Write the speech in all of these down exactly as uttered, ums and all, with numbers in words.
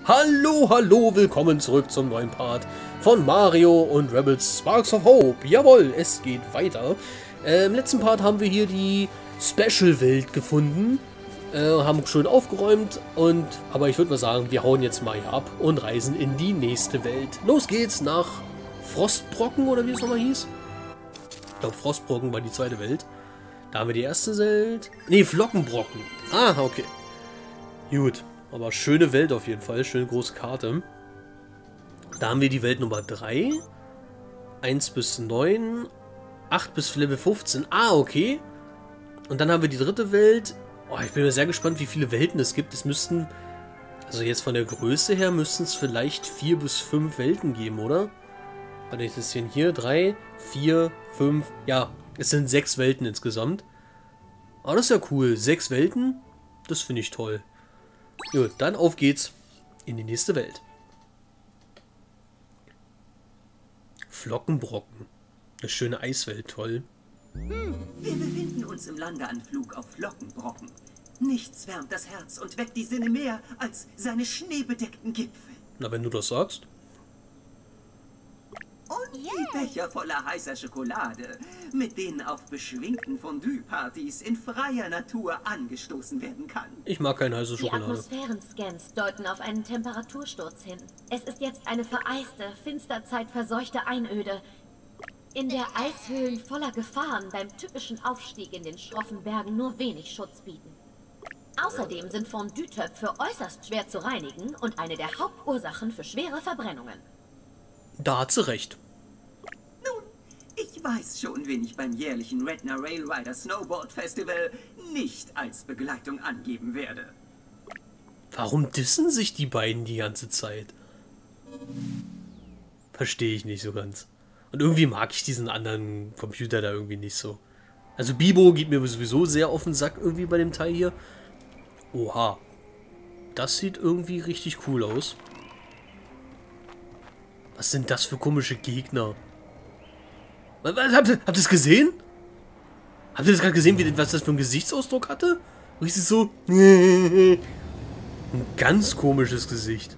Hallo, hallo, willkommen zurück zum neuen Part von Mario und Rabbids Sparks of Hope. Jawohl, es geht weiter. Äh, Im letzten Part haben wir hier die Special-Welt gefunden, äh, haben schön aufgeräumt, und aber ich würde mal sagen, wir hauen jetzt mal hier ab und reisen in die nächste Welt. Los geht's nach Frostbrocken, oder wie es nochmal hieß. Ich glaube, Frostbrocken war die zweite Welt. Da haben wir die erste Welt. Ne, Flockenbrocken. Ah, okay. Gut. Aber schöne Welt auf jeden Fall. Schöne große Karte. Da haben wir die Welt Nummer drei. eins bis neun. acht bis Level fünfzehn. Ah, okay. Und dann haben wir die dritte Welt. Oh, ich bin mir sehr gespannt, wie viele Welten es gibt. Es müssten, also jetzt von der Größe her, müssten es vielleicht vier bis fünf Welten geben, oder? Warte, ich das hier. drei, vier, fünf. Ja, es sind sechs Welten insgesamt. Aber das ist ja cool. Sechs Welten. Das finde ich toll. Gut, dann auf geht's in die nächste Welt. Flockenbrocken. Eine schöne Eiswelt, toll. Hm, wir befinden uns im Landeanflug auf Flockenbrocken. Nichts wärmt das Herz und weckt die Sinne mehr als seine schneebedeckten Gipfel. Na, wenn du das sagst. Und die Becher voller heißer Schokolade, mit denen auf beschwingten Fondue-Partys in freier Natur angestoßen werden kann. Ich mag keine heiße Die Schokolade. Atmosphärenscans deuten auf einen Temperatursturz hin. Es ist jetzt eine vereiste, finsterzeitverseuchte Einöde, in der Eishöhlen voller Gefahren beim typischen Aufstieg in den schroffen Bergen nur wenig Schutz bieten. Außerdem sind Fondue-Töpfe äußerst schwer zu reinigen und eine der Hauptursachen für schwere Verbrennungen. Da hat sie recht. Nun, ich weiß schon, wen ich beim jährlichen Redna Rail Rider Snowboard Festival nicht als Begleitung angeben werde. Warum dissen sich die beiden die ganze Zeit? Verstehe ich nicht so ganz. Und irgendwie mag ich diesen anderen Computer da irgendwie nicht so. Also Bibo geht mir sowieso sehr auf den Sack irgendwie bei dem Teil hier. Oha. Das sieht irgendwie richtig cool aus. Was sind das für komische Gegner? Was, was, habt ihr es gesehen? Habt ihr das gerade gesehen, wie, was das für einen Gesichtsausdruck hatte? Richtig so... Ein ganz komisches Gesicht.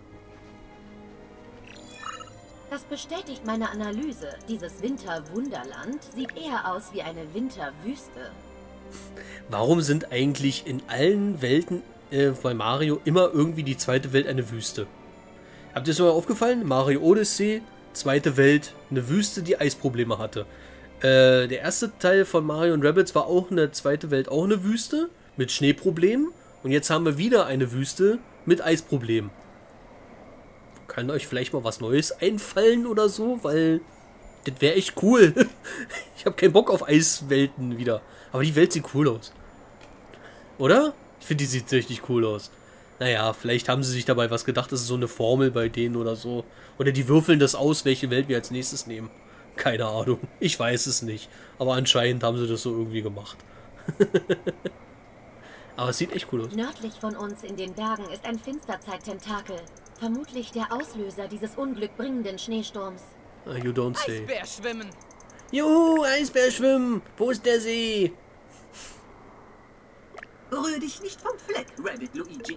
Das bestätigt meine Analyse. Dieses Winterwunderland sieht eher aus wie eine Winterwüste. Warum sind eigentlich in allen Welten äh, bei Mario immer irgendwie die zweite Welt eine Wüste? Habt ihr es mal aufgefallen? Mario Odyssey, zweite Welt, eine Wüste, die Eisprobleme hatte. Äh, der erste Teil von Mario und Rabbids war auch eine zweite Welt, auch eine Wüste mit Schneeproblemen. Und jetzt haben wir wieder eine Wüste mit Eisproblemen. Kann euch vielleicht mal was Neues einfallen oder so? Weil das wäre echt cool. Ich habe keinen Bock auf Eiswelten wieder. Aber die Welt sieht cool aus. Oder? Ich finde, die sieht richtig cool aus. Naja, vielleicht haben sie sich dabei was gedacht, das ist so eine Formel bei denen oder so. Oder die würfeln das aus, welche Welt wir als nächstes nehmen. Keine Ahnung. Ich weiß es nicht. Aber anscheinend haben sie das so irgendwie gemacht. Aber es sieht echt cool aus. Nördlich von uns in den Bergen ist ein Finsterzeit-Tentakel. Vermutlich der Auslöser dieses unglückbringenden Schneesturms. Uh, you don't say. Eisbär schwimmen. Juhu, Eisbär schwimmen. Wo ist der See? Rühr dich nicht vom Fleck, Rabbid Luigi.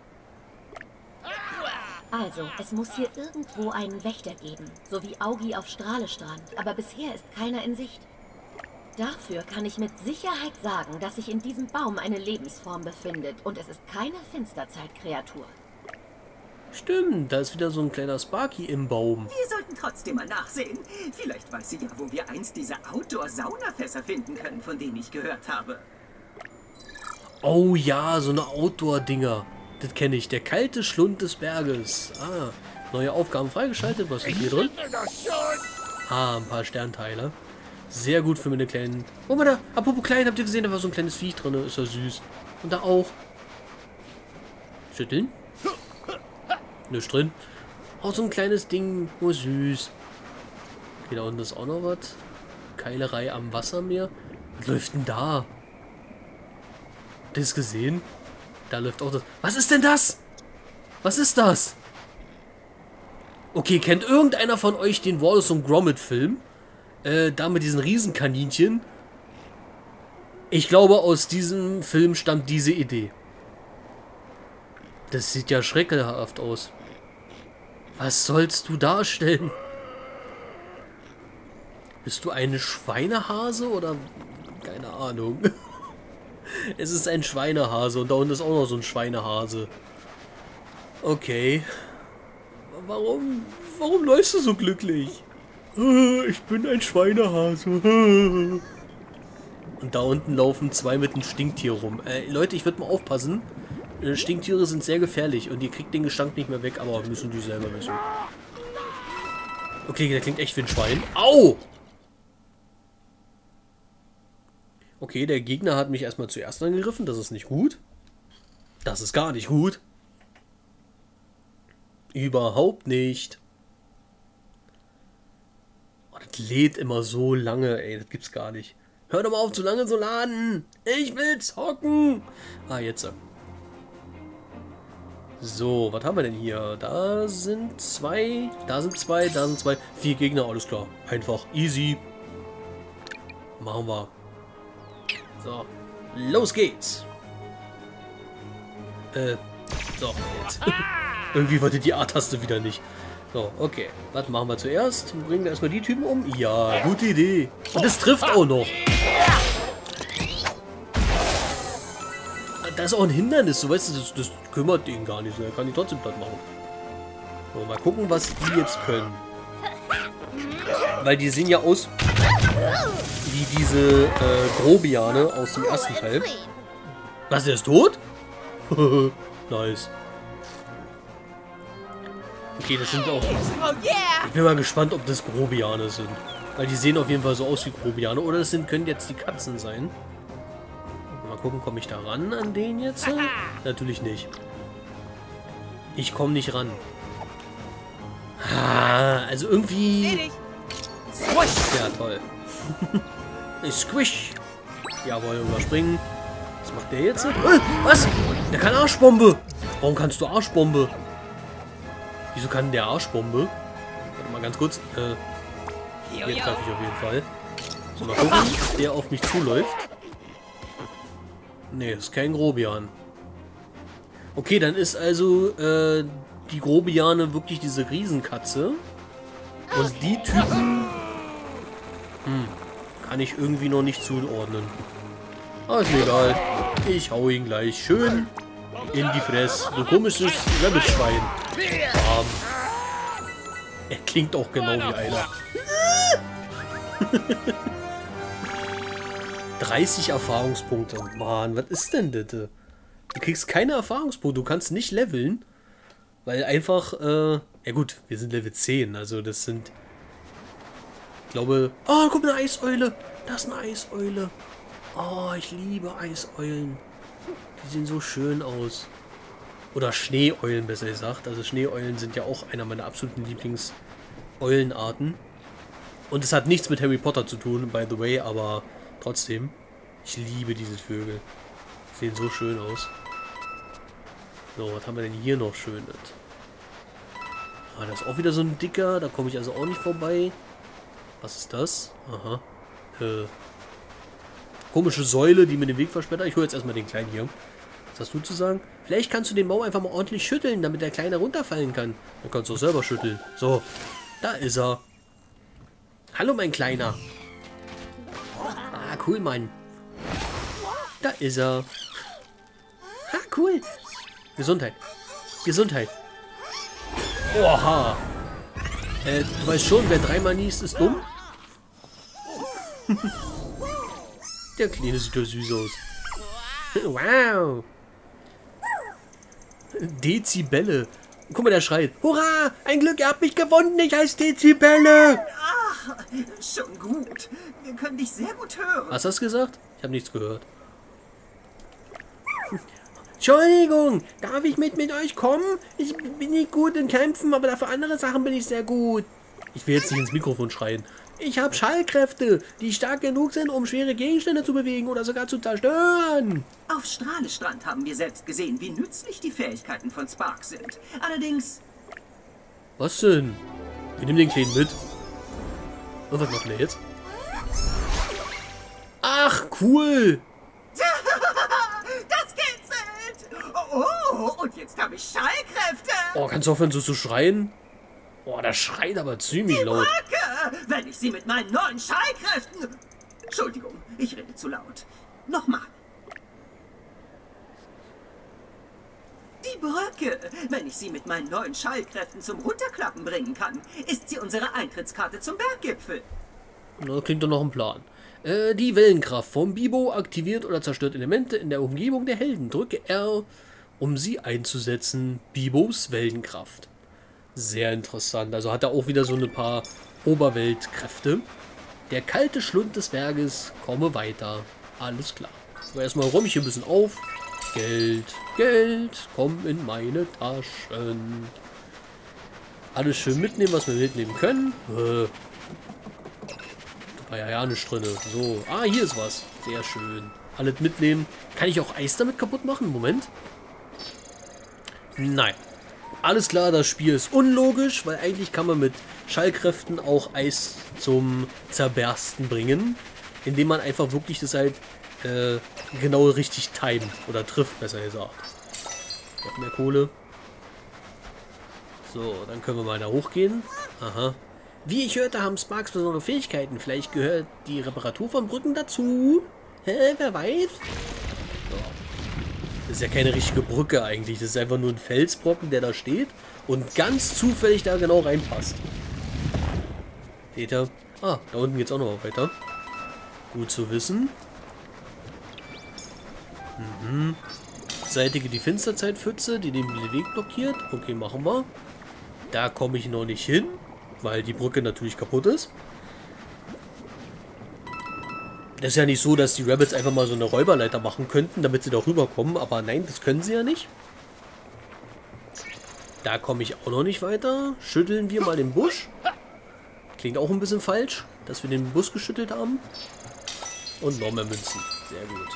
Also, es muss hier irgendwo einen Wächter geben, so wie Augi auf Strahlestrand, aber bisher ist keiner in Sicht. Dafür kann ich mit Sicherheit sagen, dass sich in diesem Baum eine Lebensform befindet und es ist keine Finsterzeitkreatur. Stimmt, da ist wieder so ein kleiner Sparky im Baum. Wir sollten trotzdem mal nachsehen. Vielleicht weiß sie ja, wo wir einst diese Outdoor-Saunafässer finden können, von denen ich gehört habe. Oh ja, so eine Outdoor-Dinger. Das kenne ich. Der kalte Schlund des Berges. Ah, neue Aufgaben freigeschaltet. Was ist hier drin? Ah, ein paar Sternteile. Sehr gut für meine kleinen... Oh, mal da. Apropos klein, habt ihr gesehen, da war so ein kleines Viech drin. Ist ja süß. Und da auch. Schütteln. Nichts drin. Auch so ein kleines Ding. Oh, süß. Okay, da unten ist auch noch was. Keilerei am Wassermeer. Was läuft denn da? Habt ihr das gesehen? Da läuft auch das... Was ist denn das? Was ist das? Okay, kennt irgendeiner von euch den Wallace und Gromit Film? Äh, da mit diesen Riesenkaninchen. Ich glaube, aus diesem Film stammt diese Idee. Das sieht ja schreckhaft aus. Was sollst du darstellen? Bist du eine Schweinehase oder... Keine Ahnung. Es ist ein Schweinehase und da unten ist auch noch so ein Schweinehase. Okay. Warum... Warum läufst du so glücklich? Ich bin ein Schweinehase. Und da unten laufen zwei mit einem Stinktier rum. Äh, Leute, ich würde mal aufpassen. Äh, Stinktiere sind sehr gefährlich und ihr kriegt den Gestank nicht mehr weg, aber müssen die selber wissen. Okay, der klingt echt wie ein Schwein. Au! Okay, der Gegner hat mich erstmal zuerst angegriffen. Das ist nicht gut. Das ist gar nicht gut. Überhaupt nicht. Oh, das lädt immer so lange, ey. Das gibt's gar nicht. Hör doch mal auf, zu lange zu laden. Ich will zocken. Ah, jetzt. So, was haben wir denn hier? Da sind zwei, da sind zwei, da sind zwei. Vier Gegner, alles klar. Einfach, easy. Machen wir. So, los geht's. Äh, so, jetzt. Irgendwie wollte die A-Taste wieder nicht. So, okay. Was machen wir zuerst? Bringen wir erstmal die Typen um? Ja, gute Idee. Und es trifft auch noch. Da ist auch ein Hindernis, so weißt du, das, das kümmert den gar nicht. Er kann die trotzdem platt machen. So, mal gucken, was die jetzt können. Weil die sehen ja aus wie diese äh, Grobiane aus dem ersten Teil. Was, der ist tot? Nice. Okay, das sind auch... Ich bin mal gespannt, ob das Grobiane sind. Weil die sehen auf jeden Fall so aus wie Grobiane. Oder das sind, können jetzt die Katzen sein. Mal gucken, komme ich da ran an den jetzt? Natürlich nicht. Ich komme nicht ran. Ah, also irgendwie... Ja, toll. Squish. Jawohl, überspringen. Was macht der jetzt? Äh, was? Der kann Arschbombe. Warum kannst du Arschbombe? Wieso kann der Arschbombe? Warte mal ganz kurz. Äh, hier treffe ich auf jeden Fall. So, mal gucken, der auf mich zuläuft. Nee, ist kein Grobian. Okay, dann ist also äh, die Grobiane wirklich diese Riesenkatze. Und die Typen... Hm, kann ich irgendwie noch nicht zuordnen. Aber ist mir egal. Ich hau ihn gleich schön in die Fresse. Du komisches Rabbitschwein. Bam. Er klingt auch genau wie einer. dreißig Erfahrungspunkte. Mann, was ist denn das? Du kriegst keine Erfahrungspunkte. Du kannst nicht leveln. Weil einfach, äh... ja gut, wir sind Level zehn. Also das sind... Ich glaube... Oh, guck mal, eine Eiseule. Da ist eine Eiseule. Oh, ich liebe Eiseulen. Die sehen so schön aus. Oder Schneeeulen, besser gesagt. Also Schneeeulen sind ja auch einer meiner absoluten Lieblingseulenarten. Und es hat nichts mit Harry Potter zu tun, by the way, aber trotzdem. Ich liebe diese Vögel. Die sehen so schön aus. So, was haben wir denn hier noch Schönes? Ah, da ist auch wieder so ein dicker. Da komme ich also auch nicht vorbei. Was ist das? Aha. Äh... Komische Säule, die mir den Weg versperrt. Ich hole jetzt erstmal den Kleinen hier. Was hast du zu sagen? Vielleicht kannst du den Baum einfach mal ordentlich schütteln, damit der Kleine runterfallen kann. Dann kannst du auch selber schütteln. So, da ist er. Hallo, mein Kleiner. Ah, cool, Mann. Da ist er. Ah, cool. Gesundheit. Gesundheit. Oha. Äh, du weißt schon, wer dreimal niest, ist dumm? Der Kleine sieht doch süß aus. Wow. Dezibelle. Guck mal, der schreit. Hurra! Ein Glück, ihr habt mich gewonnen. Ich heiße Dezibelle. Ach, schon gut. Wir können dich sehr gut hören. Hast du das gesagt? Ich habe nichts gehört. Entschuldigung, darf ich mit mit euch kommen? Ich bin nicht gut in Kämpfen, aber dafür andere Sachen bin ich sehr gut. Ich will jetzt nicht ins Mikrofon schreien. Ich habe Schallkräfte, die stark genug sind, um schwere Gegenstände zu bewegen oder sogar zu zerstören. Auf Strahlestrand haben wir selbst gesehen, wie nützlich die Fähigkeiten von Spark sind. Allerdings... Was denn? Wir nehmen den Kleinen mit. Und was machen wir jetzt? Ach, cool. Das kitzelt! Oh, Oh, und jetzt habe ich Schallkräfte. Oh, kannst du aufhören so zu schreien? Oh, das schreit aber ziemlich laut. Brücke, wenn ich sie mit meinen neuen Schallkräften... Entschuldigung, ich rede zu laut. Nochmal. Die Brücke, wenn ich sie mit meinen neuen Schallkräften zum Runterklappen bringen kann, ist sie unsere Eintrittskarte zum Berggipfel. Na, klingt doch noch ein Plan. Äh, die Wellenkraft vom Bibo aktiviert oder zerstört Elemente in der Umgebung der Helden. Drücke R, um sie einzusetzen. Bibos Wellenkraft. Sehr interessant. Also hat er auch wieder so ein paar Oberweltkräfte. Der kalte Schlund des Berges, komme weiter. Alles klar. Aber erstmal räume ich hier ein bisschen auf. Geld, Geld, komm in meine Taschen. Alles schön mitnehmen, was wir mitnehmen können. Äh, da war ja ja nichts drin. So, ah, hier ist was. Sehr schön. Alles mitnehmen. Kann ich auch Eis damit kaputt machen? Moment. Nein. Alles klar, das Spiel ist unlogisch, weil eigentlich kann man mit Schallkräften auch Eis zum Zerbersten bringen. Indem man einfach wirklich das halt äh, genau richtig timet. Oder trifft, besser gesagt. Noch mehr Kohle. So, dann können wir mal da hochgehen. Aha. Wie ich hörte, haben Sparks besondere Fähigkeiten. Vielleicht gehört die Reparatur von Brücken dazu. Hä, wer weiß? So. Das ist ja keine richtige Brücke eigentlich. Das ist einfach nur ein Felsbrocken, der da steht und ganz zufällig da genau reinpasst. Seht ihr? Ah, da unten geht es auch noch weiter. Gut zu wissen. Mhm. Seitige die Finsterzeitpfütze, die den Weg blockiert. Okay, machen wir. Da komme ich noch nicht hin, weil die Brücke natürlich kaputt ist. Das ist ja nicht so, dass die Rabbits einfach mal so eine Räuberleiter machen könnten, damit sie da rüberkommen. Aber nein, das können sie ja nicht. Da komme ich auch noch nicht weiter. Schütteln wir mal den Busch. Klingt auch ein bisschen falsch, dass wir den Busch geschüttelt haben. Und noch mehr Münzen. Sehr gut.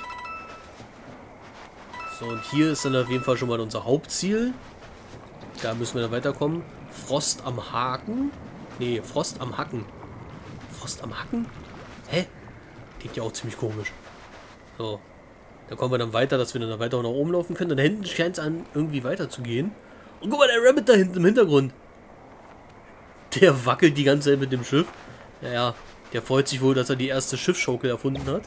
So, und hier ist dann auf jeden Fall schon mal unser Hauptziel. Da müssen wir dann weiterkommen. Frost am Haken. Nee, Frost am Hacken. Frost am Hacken? Hä? Klingt ja auch ziemlich komisch. So. Da kommen wir dann weiter, dass wir dann weiter nach oben laufen können. Und da hinten scheint es an, irgendwie weiter zu gehen. Und guck mal, der Rabbit da hinten im Hintergrund. Der wackelt die ganze Zeit mit dem Schiff. Naja, der freut sich wohl, dass er die erste Schiffsschaukel erfunden hat.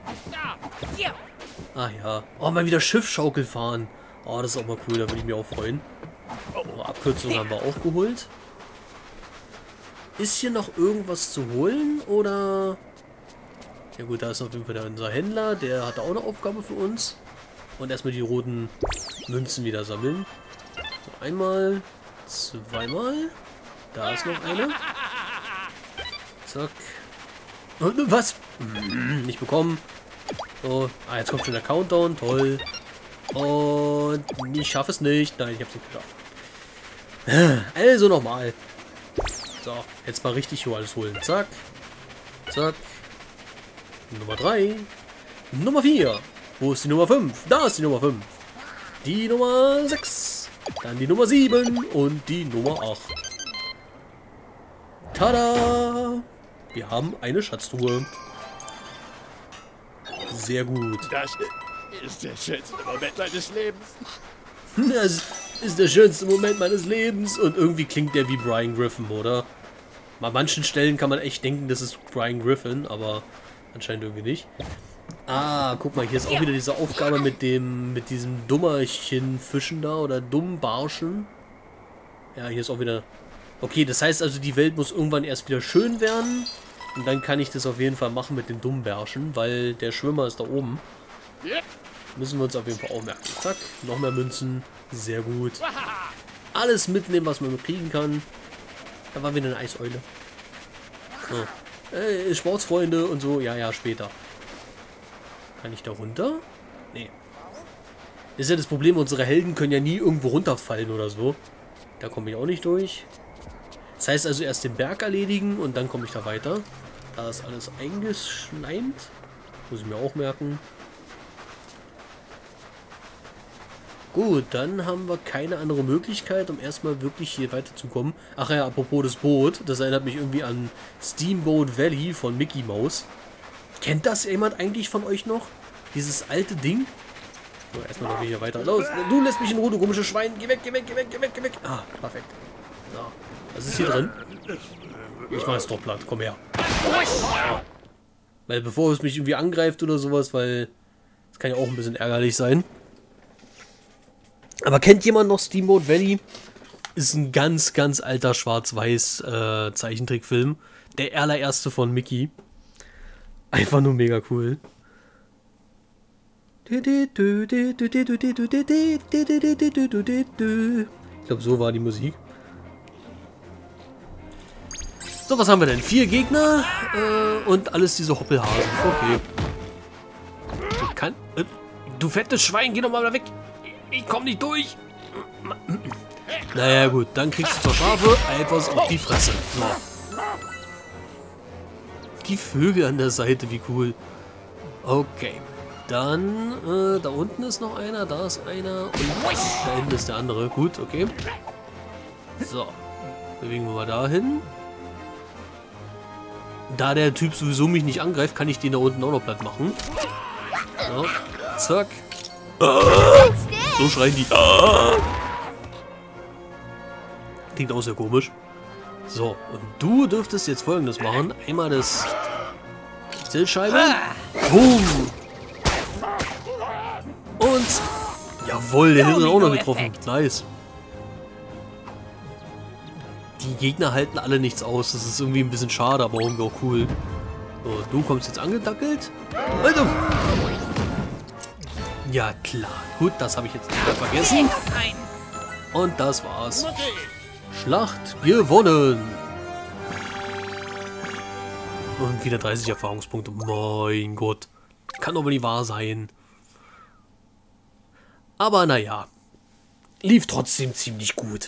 Ah ja. Oh, mal wieder Schiffsschaukel fahren. Oh, das ist auch mal cool, da würde ich mich auch freuen. Oh, Abkürzung haben wir auch geholt. Ist hier noch irgendwas zu holen, oder... Ja gut, da ist auf jeden Fall unser Händler, der hat auch eine Aufgabe für uns. Und erstmal die roten Münzen wieder sammeln. So, einmal, zweimal. Da ist noch eine. Zack. Und was? Hm, nicht bekommen. So, ah, jetzt kommt schon der Countdown, toll. Und ich schaffe es nicht. Nein, ich habe es nicht geschafft. Also nochmal. So, jetzt mal richtig hier alles holen. Zack. Zack. Nummer drei. Nummer vier. Wo ist die Nummer fünf? Da ist die Nummer fünf. Die Nummer sechs. Dann die Nummer sieben und die Nummer acht. Tada! Wir haben eine Schatztruhe. Sehr gut. Das ist der schönste Moment meines Lebens. Das ist der schönste Moment meines Lebens. Und irgendwie klingt der wie Brian Griffin, oder? An manchen Stellen kann man echt denken, das ist Brian Griffin, aber anscheinend irgendwie nicht. Ah, guck mal, hier ist auch wieder diese Aufgabe mit dem, mit diesem Dummerchen-Fischen da, oder Dummbarschen. Ja, hier ist auch wieder... Okay, das heißt also, die Welt muss irgendwann erst wieder schön werden. Und dann kann ich das auf jeden Fall machen mit den Dummbärschen, weil der Schwimmer ist da oben. Müssen wir uns auf jeden Fall auch merken. Zack, noch mehr Münzen. Sehr gut. Alles mitnehmen, was man kriegen kann. Da war wieder eine Eiseule. So. Hey, Sportsfreunde und so. Ja, ja, später. Kann ich da runter? Nee. Das ist ja das Problem, unsere Helden können ja nie irgendwo runterfallen oder so. Da komme ich auch nicht durch. Das heißt also erst den Berg erledigen und dann komme ich da weiter. Da ist alles eingeschleimt. Muss ich mir auch merken. Gut, dann haben wir keine andere Möglichkeit, um erstmal wirklich hier weiterzukommen. Ach ja, apropos das Boot. Das erinnert mich irgendwie an Steamboat Valley von Mickey Mouse. Kennt das jemand eigentlich von euch noch? Dieses alte Ding? So, erstmal noch hier weiter. Los, du lässt mich in Ruhe, du komische Schwein. Geh weg, geh weg, geh weg, geh weg, geh weg. Ah, perfekt. So, was ist hier drin? Ich mach es doch platt, komm her. Ja. Weil bevor es mich irgendwie angreift oder sowas, weil das kann ja auch ein bisschen ärgerlich sein. Aber kennt jemand noch Steamboat Valley? Ist ein ganz, ganz alter Schwarz-Weiß äh, Zeichentrickfilm. Der allererste von Mickey. Einfach nur mega cool. Ich glaube, so war die Musik. So, was haben wir denn? Vier Gegner äh, und alles diese Hoppelhasen. Okay. Du kann, äh, du fettes Schwein, geh doch mal weg. Ich komm nicht durch. Naja gut, dann kriegst du zur Schafe etwas auf die Fresse. So. Die Vögel an der Seite, wie cool. Okay. Dann, äh, da unten ist noch einer, da ist einer und da hinten ist der andere. Gut, okay. So. Bewegen wir mal dahin. Da der Typ sowieso mich nicht angreift, kann ich den da unten auch noch platt machen. So. Zack. Ah! So schreien die. Ah! Klingt auch sehr komisch. So, und du dürftest jetzt Folgendes machen. Einmal das Zielscheibe. Boom. Und jawohl, der hat auch noch getroffen. Nice. Die Gegner halten alle nichts aus. Das ist irgendwie ein bisschen schade, aber irgendwie auch cool. So, du kommst jetzt angedackelt. Also. Ja klar. Gut, das habe ich jetzt nicht mehr vergessen. Und das war's. Schlacht gewonnen. Und wieder dreißig Erfahrungspunkte. Mein Gott. Kann doch wohl nicht wahr sein. Aber naja. Lief trotzdem ziemlich gut.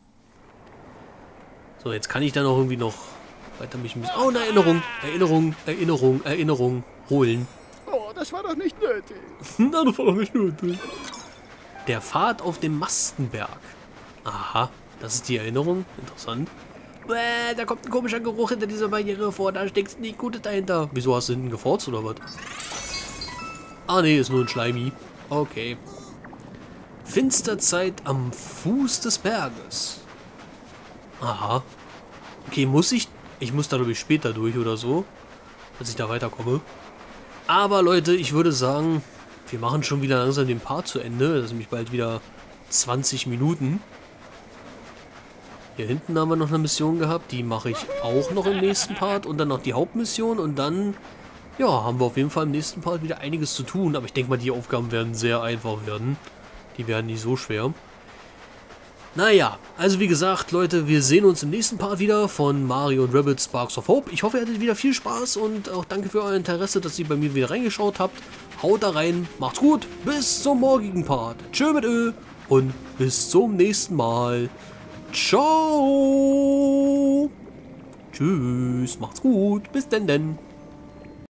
So, jetzt kann ich dann auch irgendwie noch weiter mich ein bisschen... Oh, eine Erinnerung. Erinnerung, Erinnerung, Erinnerung holen. Oh, das war doch nicht nötig. Na, das war doch nicht nötig. Der Pfad auf dem Mastenberg. Aha, das ist die Erinnerung. Interessant. Bäh, da kommt ein komischer Geruch hinter dieser Barriere vor. Da steckt nichts Gutes dahinter. Wieso hast du hinten gefurzt oder was? Ah, nee, ist nur ein Schleimi. Okay. Finsterzeit am Fuß des Berges. Aha. Okay, muss ich... Ich muss da, glaube ich, später durch oder so. Dass ich da weiterkomme. Aber, Leute, ich würde sagen, wir machen schon wieder langsam den Part zu Ende. Das ist nämlich bald wieder zwanzig Minuten. Hier hinten haben wir noch eine Mission gehabt. Die mache ich auch noch im nächsten Part. Und dann noch die Hauptmission. Und dann, ja, haben wir auf jeden Fall im nächsten Part wieder einiges zu tun. Aber ich denke mal, die Aufgaben werden sehr einfach werden. Die werden nicht so schwer. Naja, also wie gesagt, Leute, wir sehen uns im nächsten Part wieder von Mario und Rabbids Sparks of Hope. Ich hoffe, ihr hattet wieder viel Spaß und auch danke für euer Interesse, dass ihr bei mir wieder reingeschaut habt. Haut da rein, macht's gut, bis zum morgigen Part. Tschö mit Ö und bis zum nächsten Mal. Ciao. Tschüss, macht's gut, bis denn denn.